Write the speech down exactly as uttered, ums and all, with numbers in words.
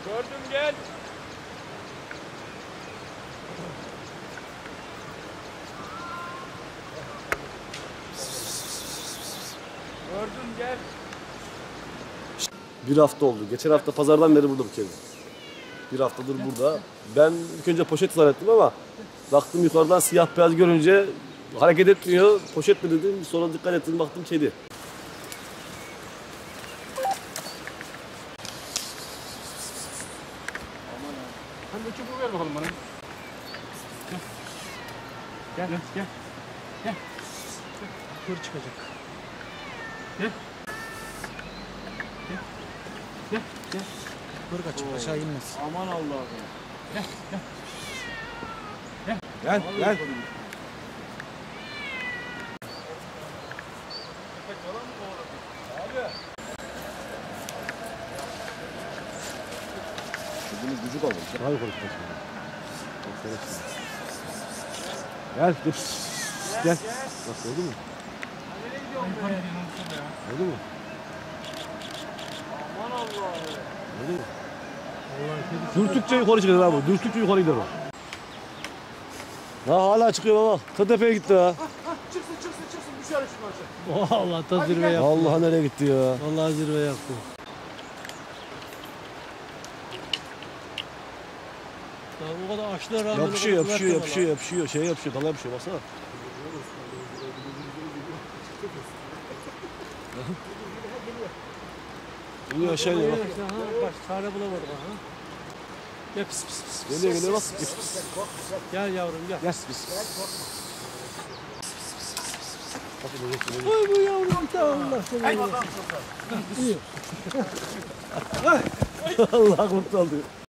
Gördüm gel. Gördüm gel. Bir hafta oldu. Geçen hafta pazardan beri burada bu kedi. Bir haftadır burada. Ben ilk önce poşet zannettim ama baktım yukarıdan siyah beyaz görünce hareket etmiyor. Poşet mi dedim. Sonra dikkat ettim baktım kedi. Hadi çubuğu ver bakalım bana. Gel. Gel. Gel. Gel. Kır çıkacak. Gel. Gel. Gel. Gel. Kır kaçıp aşağı inmez. Aman Allah'ım. Gel. Gel. Gel gel. Bunu gücü kalmış. Daha yukarı çıkmasın. Gel dur. Gel. Bak oldu mu? Oldu mu? Aman Allah'ım. Oldu mu? Dürtükçe yukarı çıkıyor abi. Dürtükçe yukarı gider o. Ha hala çıkıyor baba. Ta tepeye gitti ha. Çıksın çıksın çıksın düşer şunu aşağı. Vallahi ta zirve yaptı. Allah nereye gitti ya? Vallahi zirve yaptı. Ya o kadar açlığa rağmen Yapışıyor yapışıyor yapışıyor yapışıyor. Şey yapışıyor. Dala yapışıyor baksana. Geliyor aşağı iniyor bak. Bak çare bulamadık ha. Gel pis pis pis. Geliyor geliyor bak. Gel yavrum gel. Gel pis. Oy bu yavrum ta Allah seni. Allah kurtardı.